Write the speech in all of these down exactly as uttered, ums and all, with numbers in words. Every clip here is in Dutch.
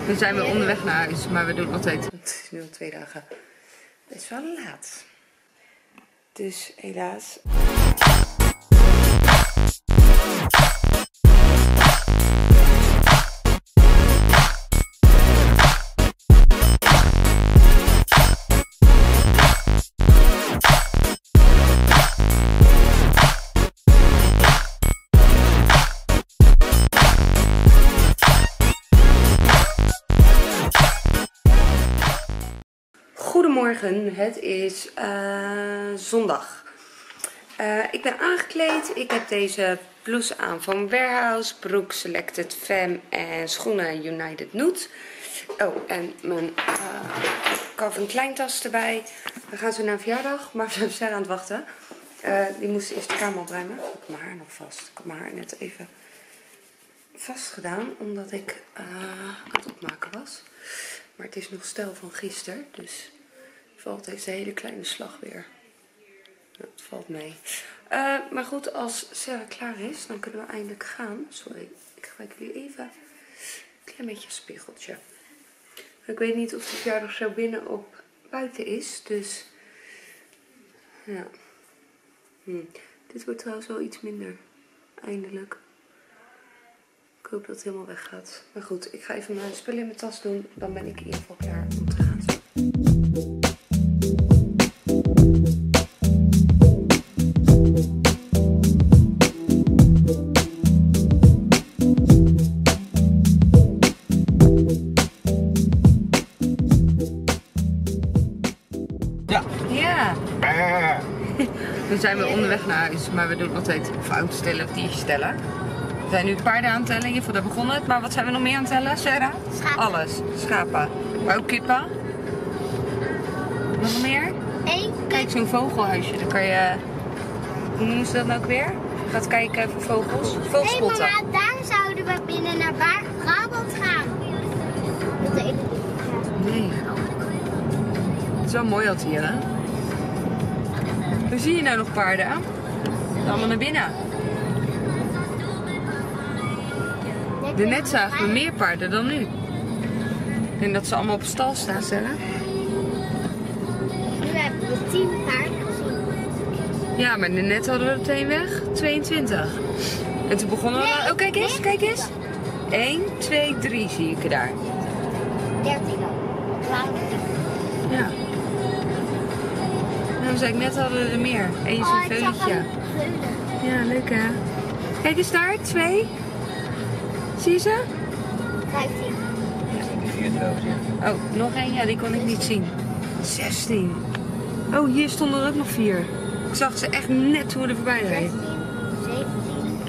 We zijn weer onderweg naar huis, maar we doen het nog steeds. Het is nu al twee dagen. Het is wel laat. Dus helaas. Goedemorgen, het is uh, zondag. Uh, ik ben aangekleed. Ik heb deze blouse aan van Warehouse, broek Selected Femme en schoenen United Nude. Oh, en mijn uh, Calvin Klein tas erbij. We gaan zo naar een verjaardag, maar we zijn aan het wachten. Uh, die moest eerst de kamer opruimen. Ik heb mijn haar nog vast. Ik heb mijn haar net even vast gedaan, omdat ik uh, aan het opmaken was. Maar het is nog stijl van gisteren, dus valt deze hele kleine slag weer. Ja, het valt mee. Uh, maar goed, als Sarah klaar is, dan kunnen we eindelijk gaan. Sorry, ik gebruik jullie even een klein beetje een spiegeltje. Ik weet niet of de verjaardag zo binnen of buiten is, dus ja. Hm. Dit wordt trouwens wel iets minder, eindelijk. Ik hoop dat het helemaal weggaat. Maar goed, ik ga even mijn spullen in mijn tas doen. Dan ben ik in ieder geval klaar om te gaan. Ja. Ja. We zijn weer onderweg naar huis, maar we doen altijd fout stellen of diertjes stellen. We zijn nu paarden aan het tellen, hiervoor daar begonnen het. Maar wat zijn we nog meer aan het tellen, Sarah? Schapen. Alles. Schapen. Maar ook kippen. Nog meer? Eén. Kijk, zo'n vogelhuisje. Dan kan je... Hoe noemen ze dat nou ook weer? Je gaat kijken voor vogels. Vogelspotten. Hé mama, daar zouden we binnen naar Brabant gaan. Dat weet ik niet. Nee. Het is wel mooi altijd hier, hè? Hoe zie je nou nog paarden? Allemaal naar binnen. Net zagen we meer paarden dan nu. Ik denk dat ze allemaal op stal staan, Sarah. Nu hebben we tien paarden gezien. Ja, maar net hadden we er meteen weg. tweeëntwintig. En toen begonnen we... Nee, oh, kijk eens, nee. kijk eens. één, twee, drie zie ik er daar. dertien dan. twaalf. Ja. Nou, zei ik net hadden we er meer. Eén is Oh, een ik zag veulentje. een veulen. Ja, leuk hè. Kijk eens daar, twee. Zie je ze? vijftien. Oh, nog één? Ja, die kon ik niet zien. zestien. Oh, hier stonden er ook nog vier. Ik zag ze echt net toen we er voorbij reden. zestien. zeventien.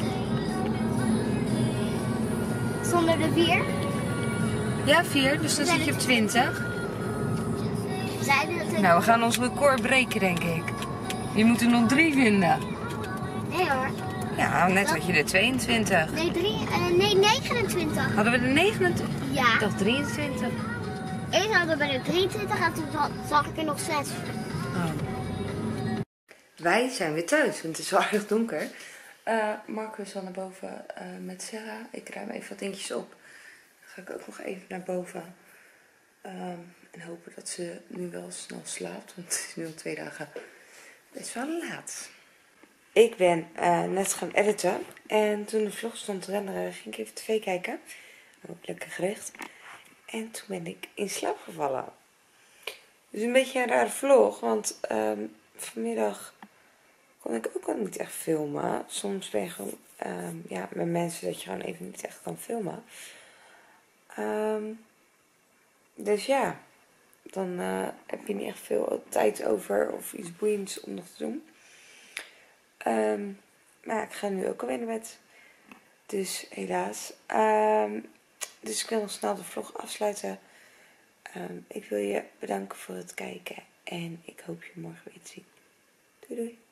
Stonden er vier? Ja, vier, dus dan zit je op twintig. Zeiden dat er... Nou, we gaan ons record breken, denk ik. Je moet er nog drie vinden. Nee hoor. Ja, net had je er tweeëntwintig. Nee, drie, uh, nee, negenentwintig. Hadden we er negenentwintig? Ja. Ik dacht drieëntwintig. Eerst hadden we er drieëntwintig en toen zag ik er nog zes. Oh. Wij zijn weer thuis, want het is wel erg donker. Uh, Marco is al naar boven uh, met Sarah. Ik ruim even wat dingetjes op. Dan ga ik ook nog even naar boven. Um, en hopen dat ze nu wel snel slaapt, want het is nu al twee dagen. Het is wel laat. Ik ben uh, net gaan editen. En toen de vlog stond te renderen, ging ik even tv kijken. Ook lekker gericht. En toen ben ik in slaap gevallen. Dus een beetje een rare vlog, want um, vanmiddag kon ik ook al niet echt filmen. Soms ben je gewoon um, ja, met mensen dat je gewoon even niet echt kan filmen. Um, dus ja, dan uh, heb je niet echt veel tijd over of iets boeiends om nog te doen. Um, maar ik ga nu ook alweer naar bed. Dus helaas. Um, dus ik wil nog snel de vlog afsluiten. Um, ik wil je bedanken voor het kijken. En ik hoop je morgen weer te zien. Doei doei.